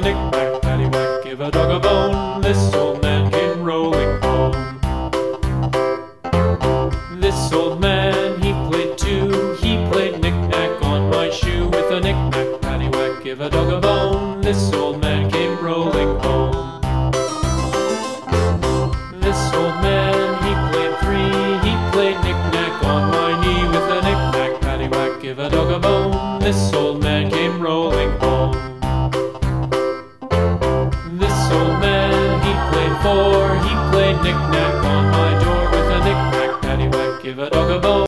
knick-knack, paddywhack, give a dog a bone. This old man came rolling home. This old man, he played too. He played knick-knack on my shoe. With a knick-knack, paddywhack, give a dog a bone. This old man came rolling home. This old man, he played three. He played knick-knack on my knee. With a knick-knack, paddywhack, give a dog a bone. This old man came rolling home. This old man, he played four. He played knick-knack on my door. With a knick-knack, paddywhack, give a dog a bone.